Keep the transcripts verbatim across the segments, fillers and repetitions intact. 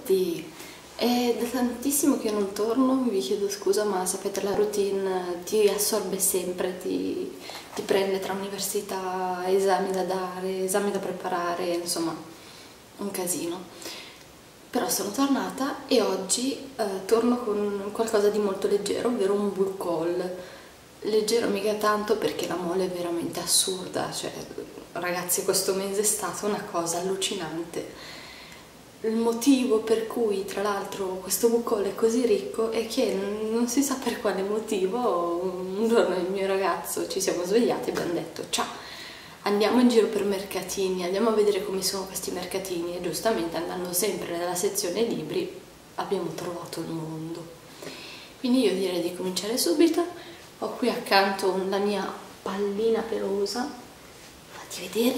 tutti! È da tantissimo che non torno, vi chiedo scusa, ma sapete la routine ti assorbe sempre, ti, ti prende tra università, esami da dare, esami da preparare, insomma un casino. Però sono tornata e oggi eh, torno con qualcosa di molto leggero, ovvero un book haul. Leggero mica tanto perché la mole è veramente assurda, cioè ragazzi questo mese è stata una cosa allucinante. Il motivo per cui tra l'altro questo book haul è così ricco è che non si sa per quale motivo un giorno il mio ragazzo ci siamo svegliati e abbiamo detto ciao, andiamo in giro per mercatini, andiamo a vedere come sono questi mercatini, e giustamente andando sempre nella sezione libri abbiamo trovato il mondo. Quindi io direi di cominciare subito. Ho qui accanto la mia pallina pelosa, fatti vedere,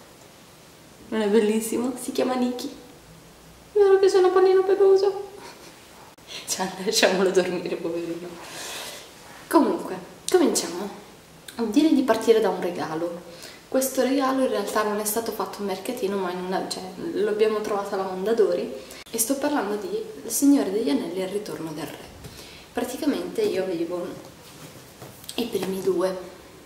non è bellissimo? Si chiama Nikki, vero che c'è una pallina pelosa? Cioè, lasciamolo dormire, poverino. Comunque, cominciamo. Direi di partire da un regalo. Questo regalo in realtà non è stato fatto a mercatino, ma in una, cioè, lo abbiamo trovato alla Mondadori, e sto parlando di Il Signore degli Anelli e Il Ritorno del Re. Praticamente io avevo i primi due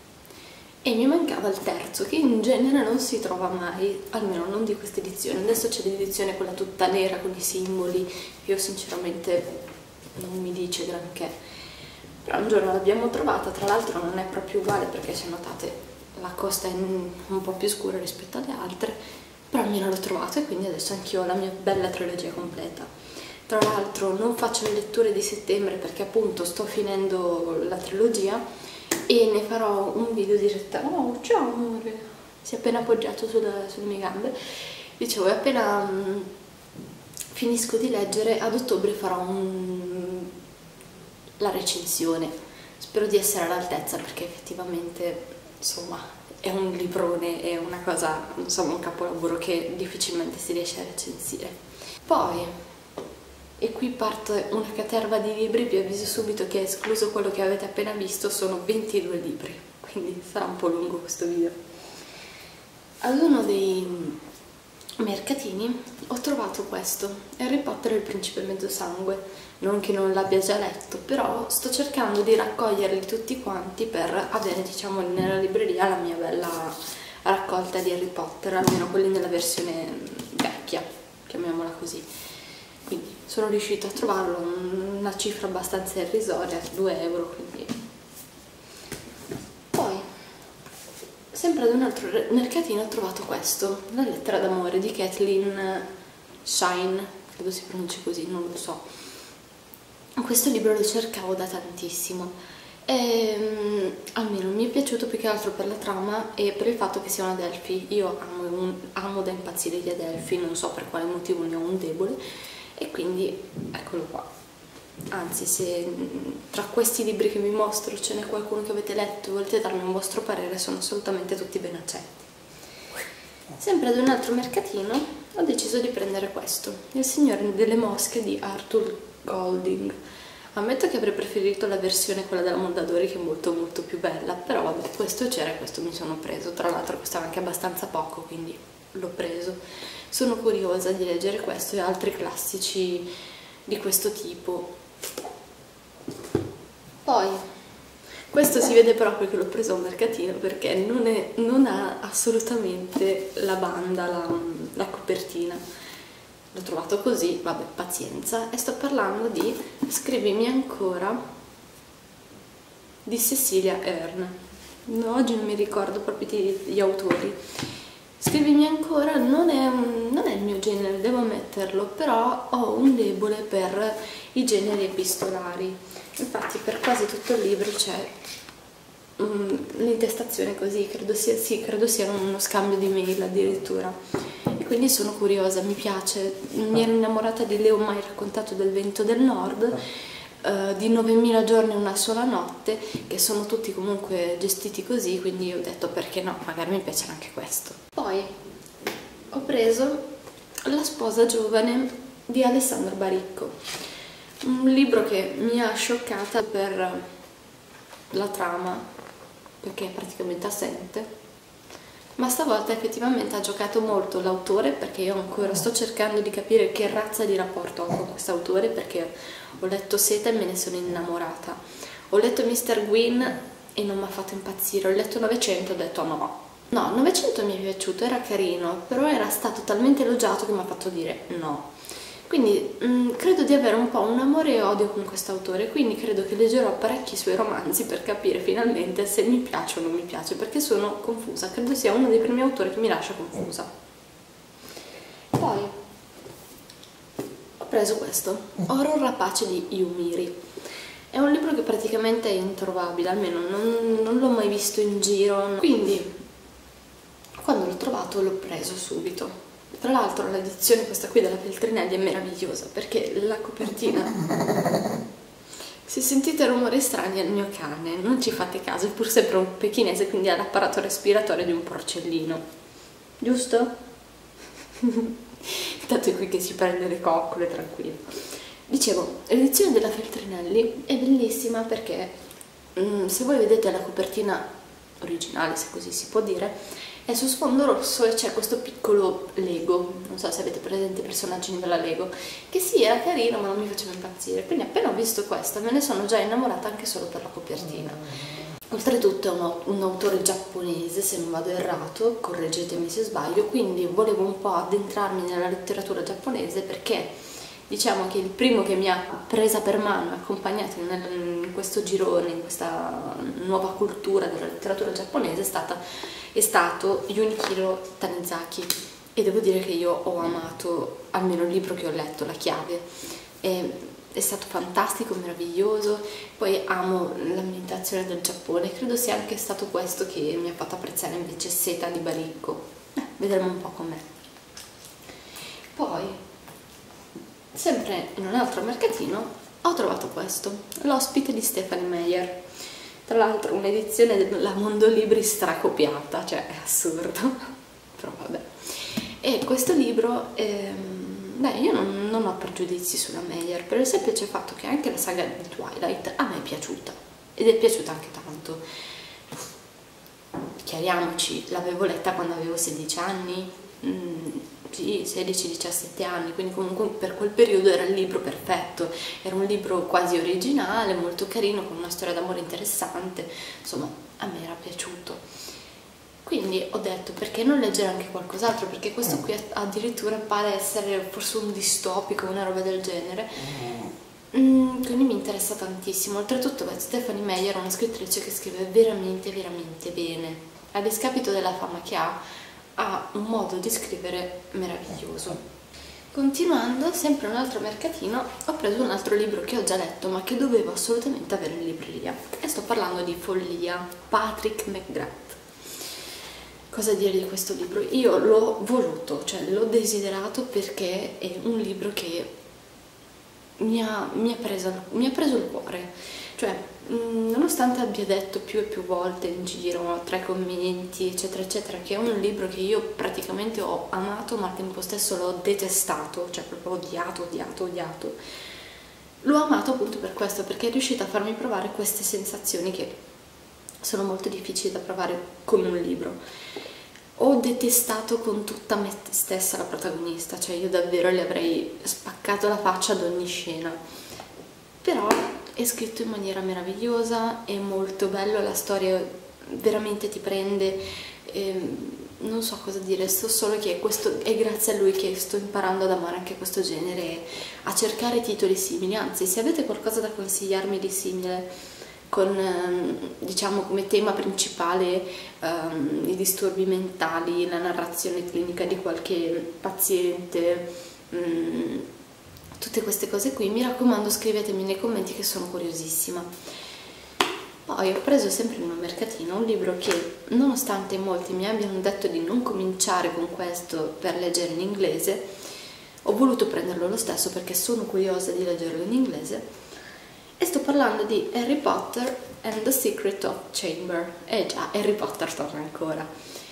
e mi mancava il terzo, che in genere non si trova mai, almeno non di questa edizione. Adesso c'è l'edizione quella tutta nera con i simboli, io sinceramente non mi dice granché, però un giorno l'abbiamo trovata. Tra l'altro non è proprio uguale perché, se notate, la costa è un po' più scura rispetto alle altre, però almeno l'ho trovato e quindi adesso anch'io ho la mia bella trilogia completa. Tra l'altro non faccio le letture di settembre perché appunto sto finendo la trilogia e ne farò un video diretta. Oh, ciao amore! Si è appena appoggiato sulla, sulle mie gambe. Dicevo, appena um, finisco di leggere, ad ottobre farò un, la recensione. Spero di essere all'altezza perché effettivamente, insomma, è un librone, è una cosa, insomma, un capolavoro che difficilmente si riesce a recensire. Poi... e qui parte una caterva di libri, vi avviso subito che, escluso quello che avete appena visto, sono ventidue libri, quindi sarà un po' lungo questo video. Ad uno dei mercatini ho trovato questo, Harry Potter e il Principe Mezzosangue. Non che non l'abbia già letto, però sto cercando di raccoglierli tutti quanti per avere, diciamo, nella libreria la mia bella raccolta di Harry Potter, almeno quelli nella versione vecchia, chiamiamola così. Quindi sono riuscita a trovarlo una cifra abbastanza irrisoria, due euro, quindi. Poi, sempre ad un altro mercatino ho trovato questo, La lettera d'amore di Kathleen Shine, credo si pronunci così, non lo so. Questo libro lo cercavo da tantissimo e almeno mi è piaciuto più che altro per la trama e per il fatto che sia un Adelphi. Io amo, un, amo da impazzire gli Adelphi, non so per quale motivo ne ho un debole. E quindi eccolo qua. Anzi, se tra questi libri che vi mostro ce n'è qualcuno che avete letto e volete darmi un vostro parere, sono assolutamente tutti ben accetti. Sempre ad un altro mercatino ho deciso di prendere questo, Il Signore delle Mosche di Arthur Golding. Ammetto che avrei preferito la versione quella della Mondadori, che è molto molto più bella, però vabbè, questo c'era e questo mi sono preso. Tra l'altro costava anche abbastanza poco, quindi l'ho preso. Sono curiosa di leggere questo e altri classici di questo tipo. Poi, questo si vede proprio che l'ho preso al mercatino perché non, è, non ha assolutamente la banda, la, la copertina. L'ho trovato così, vabbè, pazienza. E sto parlando di Scrivimi ancora di Cecilia Ahern. No, oggi non mi ricordo proprio gli autori. Scrivimi ancora non è, un, non è il mio genere, devo ammetterlo, però ho un debole per i generi epistolari. Infatti per quasi tutto il libro c'è um, l'intestazione così, credo sia, sì, credo sia uno scambio di mail addirittura. E quindi sono curiosa, mi piace. Mi ero innamorata di Leo Mai raccontato del vento del nord, Uh, di novemila giorni e una sola notte, che sono tutti comunque gestiti così, quindi ho detto perché no, magari mi piacerà anche questo. Poi ho preso La sposa giovane di Alessandro Baricco, un libro che mi ha scioccata per la trama, perché è praticamente assente, ma stavolta effettivamente ha giocato molto l'autore, perché io ancora sto cercando di capire che razza di rapporto ho con questo autore, perché ho letto Seta e me ne sono innamorata, ho letto mister Gwyn e non mi ha fatto impazzire, ho letto Novecento e ho detto no. No, Novecento mi è piaciuto, era carino, però era stato talmente elogiato che mi ha fatto dire no. Quindi mh, credo di avere un po' un amore e odio con questo autore, quindi credo che leggerò parecchi suoi romanzi per capire finalmente se mi piace o non mi piace, perché sono confusa, credo sia uno dei primi autori che mi lascia confusa. Poi ho preso questo, Horror Rapace di Youmiri. È un libro che praticamente è introvabile, almeno non, non l'ho mai visto in giro, quindi quando l'ho trovato l'ho preso subito. Tra l'altro l'edizione questa qui della Feltrinelli è meravigliosa, perché la copertina... Se sentite rumori strani è il mio cane, non ci fate caso, è pur sempre un pechinese, quindi ha l'apparato respiratorio di un porcellino. Giusto? Tanto è qui che si prende le coccole, tranquillo. Dicevo, l'edizione della Feltrinelli è bellissima perché mm, se voi vedete la copertina originale, se così si può dire, è su sfondo rosso e c'è questo piccolo Lego, non so se avete presente i personaggi della Lego, che sì, era carino ma non mi faceva impazzire, quindi appena ho visto questo me ne sono già innamorata anche solo per la copertina. Oltretutto è un, un autore giapponese, se non vado errato, correggetemi se sbaglio, quindi volevo un po' addentrarmi nella letteratura giapponese, perché diciamo che il primo che mi ha presa per mano e accompagnato in questo girone, in questa nuova cultura della letteratura giapponese è, stata, è stato Junichiro Tanizaki, e devo dire che io ho amato almeno il libro che ho letto, La chiave. È, è stato fantastico, meraviglioso, poi amo l'ambientazione del Giappone, credo sia anche stato questo che mi ha fatto apprezzare invece Seta di Baricco. Eh, vedremo un po' com'è. Poi, sempre in un altro mercatino, ho trovato questo, L'ospite di Stephenie Meyer. Tra l'altro un'edizione della Mondolibri stracopiata, cioè è assurdo, però vabbè. E questo libro, ehm, beh, io non, non ho pregiudizi sulla Meyer, per il semplice fatto che anche la saga di Twilight a me è piaciuta, ed è piaciuta anche tanto. Chiariamoci, l'avevo letta quando avevo sedici anni, mm, sì, sedici diciassette anni, quindi comunque per quel periodo era il libro perfetto, era un libro quasi originale, molto carino, con una storia d'amore interessante, insomma a me era piaciuto. Quindi ho detto, perché non leggere anche qualcos'altro, perché questo qui addirittura pare essere forse un distopico, una roba del genere, mm, quindi mi interessa tantissimo. Oltretutto Stephenie Meyer è una scrittrice che scrive veramente veramente bene, a discapito della fama che ha, ha un modo di scrivere meraviglioso. Continuando, sempre un altro mercatino, ho preso un altro libro che ho già letto ma che dovevo assolutamente avere in libreria, e sto parlando di Follia, Patrick McGrath. Cosa dire di questo libro? Io l'ho voluto, cioè l'ho desiderato, perché è un libro che mi ha, mi ha, preso, mi ha preso il cuore, cioè mh, nonostante abbia detto più e più volte in giro, tra i commenti eccetera eccetera, che è un libro che io praticamente ho amato ma al tempo stesso l'ho detestato, cioè proprio odiato, odiato, odiato, l'ho amato appunto per questo, perché è riuscita a farmi provare queste sensazioni che sono molto difficili da provare con un libro. Ho detestato con tutta me stessa la protagonista, cioè io davvero le avrei spaccato la faccia ad ogni scena, però è scritto in maniera meravigliosa, è molto bello, la storia veramente ti prende, ehm, non so cosa dire, so solo che questo, è grazie a lui che sto imparando ad amare anche questo genere, a cercare titoli simili. Anzi, se avete qualcosa da consigliarmi di simile, con diciamo come tema principale um, i disturbi mentali, la narrazione clinica di qualche paziente, um, tutte queste cose qui, mi raccomando scrivetemi nei commenti che sono curiosissima. Poi ho preso sempre in un mercatino un libro che, nonostante molti mi abbiano detto di non cominciare con questo per leggere in inglese, ho voluto prenderlo lo stesso perché sono curiosa di leggerlo in inglese. E sto parlando di Harry Potter and the Secret of Chamber. Eh già, Harry Potter torna ancora.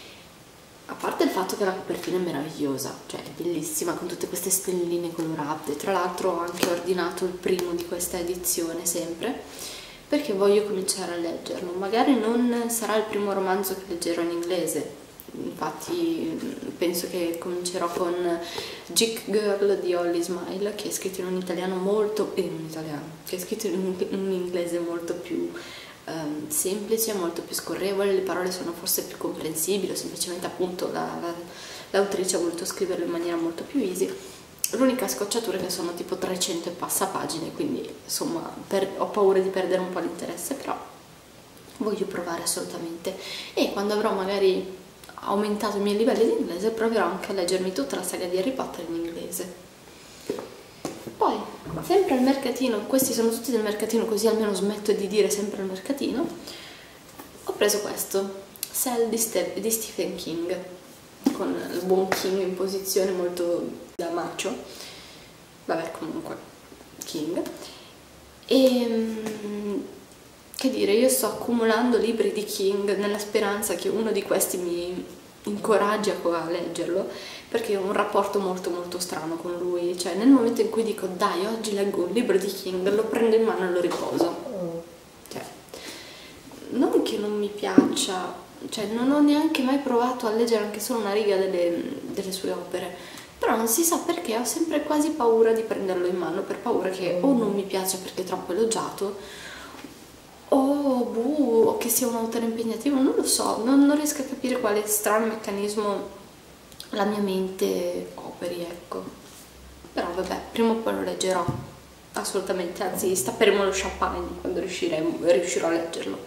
A parte il fatto che la copertina è meravigliosa, cioè è bellissima, con tutte queste stelline colorate. Tra l'altro ho anche ordinato il primo di questa edizione, sempre, perché voglio cominciare a leggerlo. Magari non sarà il primo romanzo che leggerò in inglese, infatti penso che comincerò con Geek Girl di Holly Smile, che è scritto in un italiano molto, in un italiano, che è scritto in un, in un inglese molto più um, semplice, molto più scorrevole, le parole sono forse più comprensibili, o semplicemente appunto l'autrice la, la, ha voluto scriverlo in maniera molto più easy. L'unica scocciatura è che sono tipo trecento e passa pagine, quindi insomma per, ho paura di perdere un po' l'interesse, però voglio provare assolutamente, e quando avrò magari aumentato i miei livelli di inglese proverò anche a leggermi tutta la saga di Harry Potter in inglese. Poi, sempre al mercatino, questi sono tutti del mercatino così almeno smetto di dire sempre al mercatino, ho preso questo, Cell di, Ste di Stephen King, con il buon King in posizione molto da macho, vabbè comunque, King, e che dire, io sto accumulando libri di King nella speranza che uno di questi mi incoraggi a leggerlo, perché ho un rapporto molto molto strano con lui, cioè nel momento in cui dico dai oggi leggo un libro di King lo prendo in mano e lo riposo, cioè non che non mi piaccia, cioè non ho neanche mai provato a leggere anche solo una riga delle, delle sue opere, però non si sa perché ho sempre quasi paura di prenderlo in mano, per paura che o non mi piace perché è troppo elogiato, o buh, o che sia un autore impegnativo, non lo so, non, non riesco a capire quale strano meccanismo la mia mente operi, ecco. Però vabbè, prima o poi lo leggerò, assolutamente, anzi stapperemo lo champagne quando riusciremo, riuscirò a leggerlo.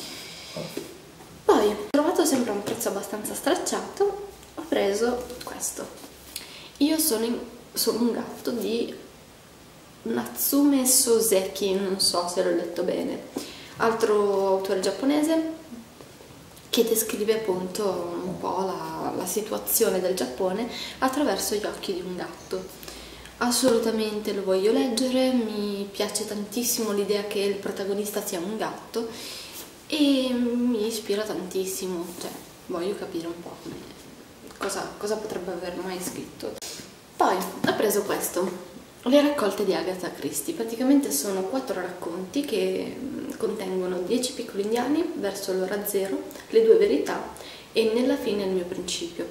Poi, ho trovato sempre a un prezzo abbastanza stracciato, ho preso questo. Io sono, in, sono un gatto di Natsume Soseki, non so se l'ho letto bene, altro autore giapponese che descrive appunto un po' la, la situazione del Giappone attraverso gli occhi di un gatto. Assolutamente lo voglio leggere, mi piace tantissimo l'idea che il protagonista sia un gatto e mi ispira tantissimo, cioè voglio capire un po' cosa, cosa potrebbe aver mai scritto. Poi ho preso questo, le raccolte di Agatha Christie, praticamente sono quattro racconti che contengono dieci piccoli indiani verso l'ora zero, le due verità e nella fine il mio principio.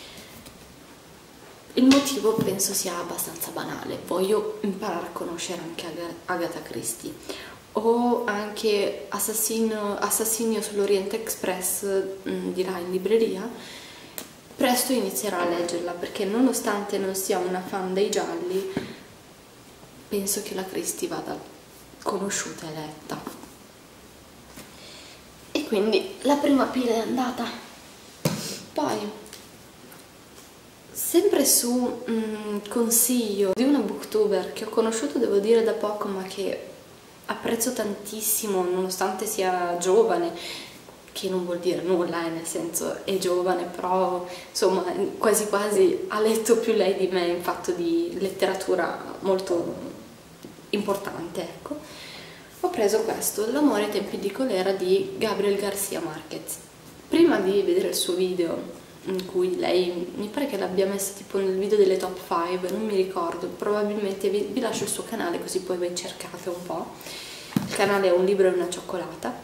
Il motivo penso sia abbastanza banale, voglio imparare a conoscere anche Agatha Christie. O anche Assassino, Assassinio sull'Orient Express mh, di là in libreria, presto inizierò a leggerla perché nonostante non sia una fan dei gialli, penso che la Christie vada conosciuta e letta. E quindi la prima pila è andata. Poi, sempre su mh, consiglio di una booktuber che ho conosciuto, devo dire, da poco, ma che apprezzo tantissimo, nonostante sia giovane, che non vuol dire nulla, eh, nel senso è giovane, però insomma quasi quasi ha letto più lei di me in fatto di letteratura molto importante, ecco. Ho preso questo, L'amore ai tempi di colera di Gabriel García Márquez. Prima di vedere il suo video in cui lei, mi pare che l'abbia messa tipo nel video delle top cinque, non mi ricordo, probabilmente vi, vi lascio il suo canale così poi voi cercate un po'. Il canale è Un libro e una cioccolata.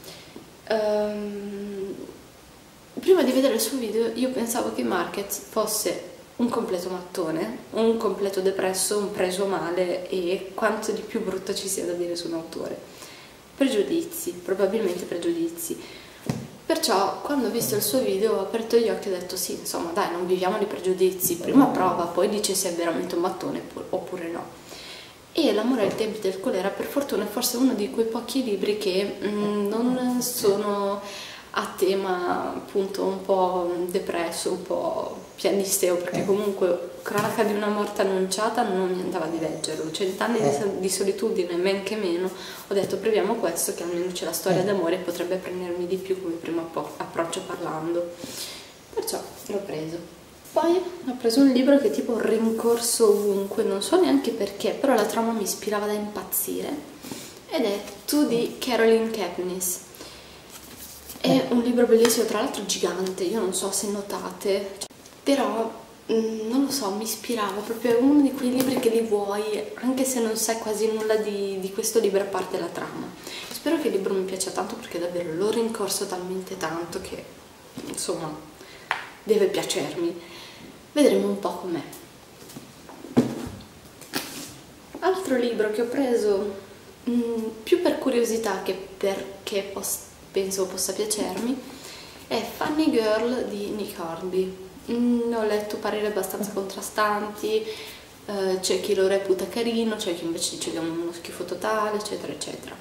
Um, prima di vedere il suo video io pensavo che Márquez fosse un completo mattone, un completo depresso, un preso male e quanto di più brutto ci sia da dire su un autore. Pregiudizi, probabilmente pregiudizi. Perciò quando ho visto il suo video ho aperto gli occhi e ho detto sì, insomma dai, non viviamo di pregiudizi, prima prova, poi dice se è veramente un mattone oppure no. E L'amore ai tempi del colera, per fortuna, è forse uno di quei pochi libri che mh, non sono a tema appunto un po' depresso, un po' pianisteo, perché comunque Cronaca di una morte annunciata non mi andava di leggerlo, Cent'anni di, di solitudine, men che meno, ho detto proviamo questo che almeno c'è la storia d'amore e potrebbe prendermi di più come primo approccio parlando, perciò l'ho preso. Poi ho preso un libro che è tipo rincorso ovunque, non so neanche perché, però la trama mi ispirava da impazzire, ed è Tu di Caroline Kepnes. È un libro bellissimo, tra l'altro gigante, io non so se notate, però mh, non lo so, mi ispirava, proprio è uno di quei libri che li vuoi, anche se non sai quasi nulla di, di questo libro a parte la trama. Spero che il libro mi piaccia tanto perché davvero l'ho rincorso talmente tanto che, insomma, deve piacermi. Vedremo un po' com'è. Altro libro che ho preso mh, più per curiosità che perché pos penso possa piacermi è Funny Girl di Nick Hornby. Mm, ho letto pareri abbastanza contrastanti, eh, c'è chi lo reputa carino, c'è chi invece dice che è uno schifo totale, eccetera eccetera.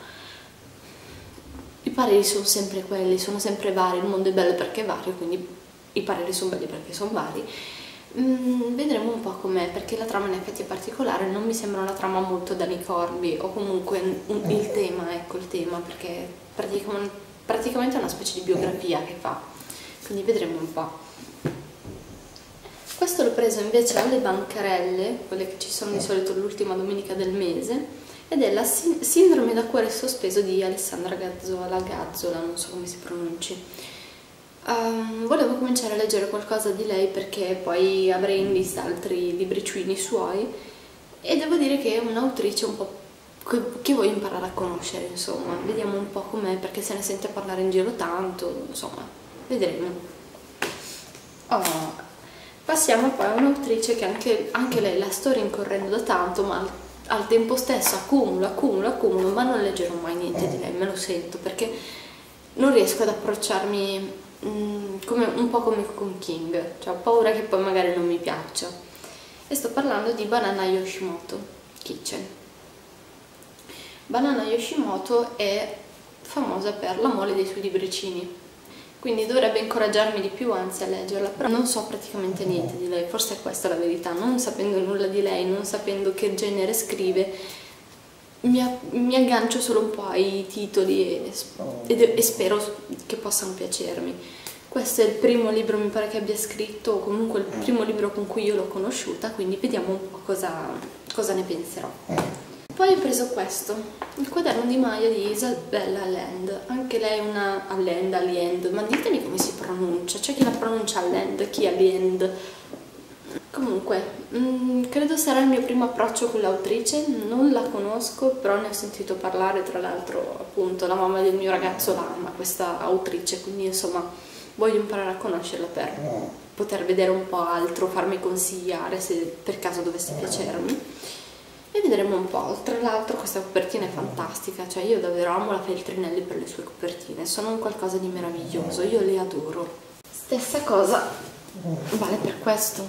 I pareri sono sempre quelli, sono sempre vari, il mondo è bello perché è vario, quindi i pareri sono belli perché sono vari. Mm, vedremo un po' com'è, perché la trama in effetti è particolare, non mi sembra una trama molto da Nick Hornby, o comunque un, il tema, ecco il tema, perché praticamente, praticamente è una specie di biografia che fa, quindi vedremo un po'. Questo l'ho preso invece alle bancarelle, quelle che ci sono di solito l'ultima domenica del mese, ed è la Sindrome da cuore sospeso di Alessandra Gazzola, Gazzola, non so come si pronunci. Um, volevo cominciare a leggere qualcosa di lei perché poi avrei in lista altri libricini suoi e devo dire che è un'autrice un po' che voglio imparare a conoscere, insomma, vediamo un po' com'è perché se ne sente parlare in giro tanto, insomma, vedremo. Oh. Passiamo poi a un'autrice che anche, anche lei la sto rincorrendo da tanto, ma al, al tempo stesso accumulo, accumulo, accumulo, ma non leggerò mai niente di lei, me lo sento, perché non riesco ad approcciarmi mh, come, un po' come con King, cioè ho paura che poi magari non mi piaccia. E sto parlando di Banana Yoshimoto Kitchen. Banana Yoshimoto è famosa per la mole dei suoi libricini, quindi dovrebbe incoraggiarmi di più anzi a leggerla, però non so praticamente niente di lei, forse è questa la verità, non sapendo nulla di lei, non sapendo che genere scrive, mi, mi aggancio solo un po' ai titoli e, e, e spero che possano piacermi. Questo è il primo libro mi pare che abbia scritto, o comunque il primo libro con cui io l'ho conosciuta, quindi vediamo un po' cosa, cosa ne penserò. Poi ho preso questo, il quaderno di Maya di Isabella Allende, anche lei è una Allende, Allende, ma ditemi come si pronuncia, c'è chi la pronuncia Allende, chi Allende. Comunque, mh, credo sarà il mio primo approccio con l'autrice, non la conosco, però ne ho sentito parlare, tra l'altro appunto la mamma del mio ragazzo la ama questa autrice, quindi insomma voglio imparare a conoscerla per poter vedere un po' altro, farmi consigliare se per caso dovesse piacermi. E vedremo un po', tra l'altro questa copertina è fantastica, cioè io davvero amo la Feltrinelli per le sue copertine, sono un qualcosa di meraviglioso, io le adoro. Stessa cosa vale per questo,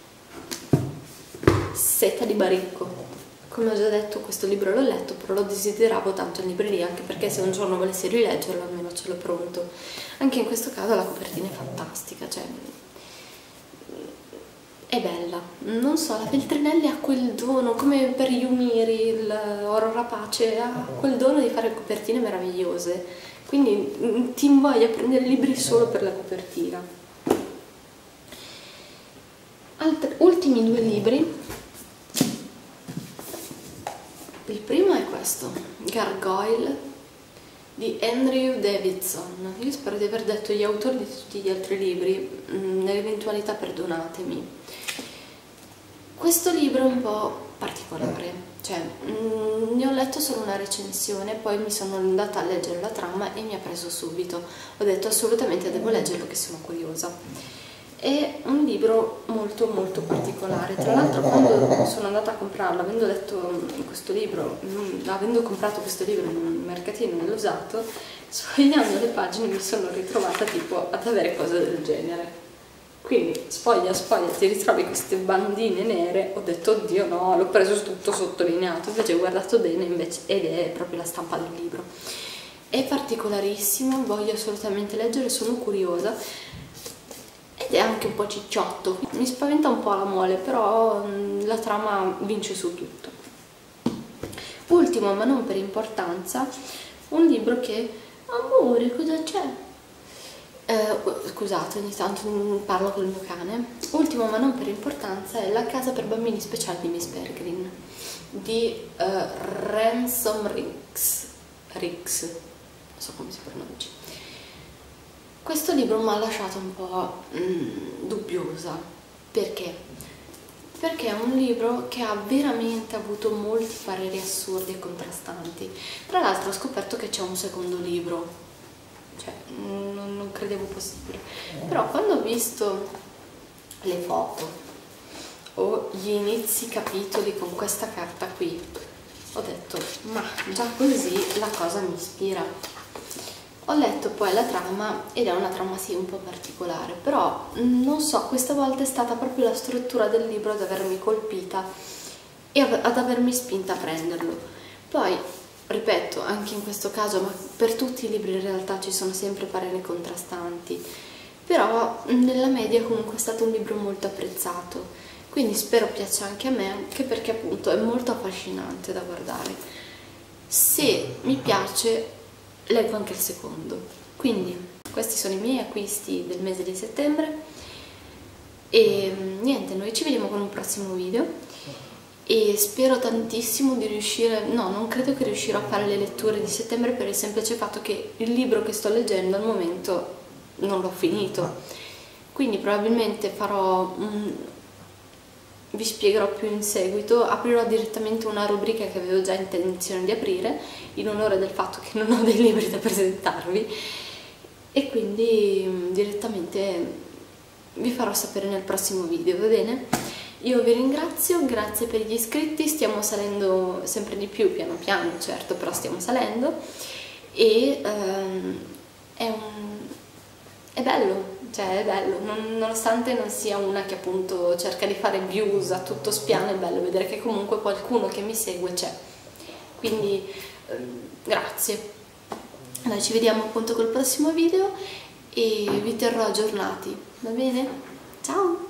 Seta di Baricco. Come ho già detto questo libro l'ho letto, però lo desideravo tanto in libreria, anche perché se un giorno volessi rileggerlo almeno ce l'ho pronto. Anche in questo caso la copertina è fantastica, cioè è bella, non so, la Feltrinelli ha quel dono, come per Yumiri, l'Oro Rapace, ha quel dono di fare copertine meravigliose, quindi ti invoglia a prendere libri solo per la copertina. Altri, ultimi due libri, il primo è questo, Gargoyle di Andrew Davidson. Io spero di aver detto gli autori di tutti gli altri libri, nell'eventualità perdonatemi. Questo libro è un po' particolare, cioè mh, ne ho letto solo una recensione, poi mi sono andata a leggere la trama e mi ha preso subito. Ho detto assolutamente devo leggerlo che sono curiosa. È un libro molto molto particolare, tra l'altro quando sono andata a comprarlo, avendo letto questo libro, avendo comprato questo libro in un mercatino nell'usato, sfogliando le pagine mi sono ritrovata tipo ad avere cose del genere. Quindi sfoglia, sfoglia, ti ritrovi queste bandine nere, ho detto oddio no, l'ho preso tutto sottolineato, invece ho guardato bene invece, ed è proprio la stampa del libro. È particolarissimo, voglio assolutamente leggere, sono curiosa, ed è anche un po' cicciotto, mi spaventa un po' la mole, però mh, la trama vince su tutto. Ultimo, ma non per importanza, un libro che, amore, cosa c'è? Eh, scusate, ogni tanto parlo col mio cane. Ultimo ma non per importanza è La casa per bambini speciali di Miss Peregrine di uh, Ransom Riggs, Riggs, non so come si pronuncia. Questo libro mi ha lasciato un po' mm, dubbiosa. Perché? Perché è un libro che ha veramente avuto molti pareri assurdi e contrastanti. Tra l'altro ho scoperto che c'è un secondo libro cioè non, non credevo possibile. Però quando ho visto le foto o gli inizi capitoli con questa carta qui, ho detto, ma già così la cosa mi ispira. Ho letto poi la trama ed è una trama sì un po' particolare, però non so, questa volta è stata proprio la struttura del libro ad avermi colpita e ad avermi spinta a prenderlo. Poi, ripeto, anche in questo caso, ma per tutti i libri in realtà ci sono sempre pareri contrastanti, però nella media comunque è stato un libro molto apprezzato, quindi spero piaccia anche a me, anche perché appunto è molto affascinante da guardare. Se mi piace, leggo anche il secondo. Quindi questi sono i miei acquisti del mese di settembre e niente, noi ci vediamo con un prossimo video e spero tantissimo di riuscire, no, non credo che riuscirò a fare le letture di settembre per il semplice fatto che il libro che sto leggendo al momento non l'ho finito, quindi probabilmente farò un... vi spiegherò più in seguito, aprirò direttamente una rubrica che avevo già intenzione di aprire in onore del fatto che non ho dei libri da presentarvi e quindi direttamente vi farò sapere nel prossimo video, va bene? Io vi ringrazio, grazie per gli iscritti, stiamo salendo sempre di più, piano piano, certo, però stiamo salendo e um, è, un, è bello. Cioè è bello, non, nonostante non sia una che appunto cerca di fare views a tutto spiano, è bello vedere che comunque qualcuno che mi segue c'è. Quindi ehm, grazie. Noi ci vediamo appunto col prossimo video e vi terrò aggiornati, va bene? Ciao!